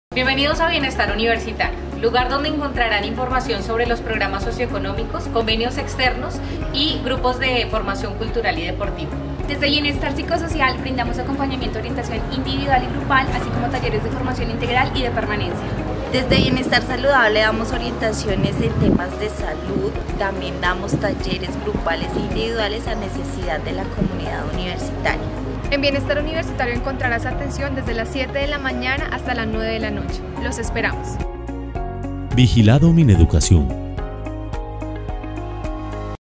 Bienvenidos a Bienestar Universitario, lugar donde encontrarán información sobre los programas socioeconómicos, convenios externos y grupos de formación cultural y deportiva. Desde Bienestar Psicosocial brindamos acompañamiento, orientación individual y grupal, así como talleres de formación integral y de permanencia. Desde Bienestar Saludable damos orientaciones en temas de salud, también damos talleres grupales e individuales a necesidad de la comunidad universitaria. En Bienestar Universitario encontrarás atención desde las 7 de la mañana hasta las 9 de la noche. Los esperamos. Vigilado Mineducación.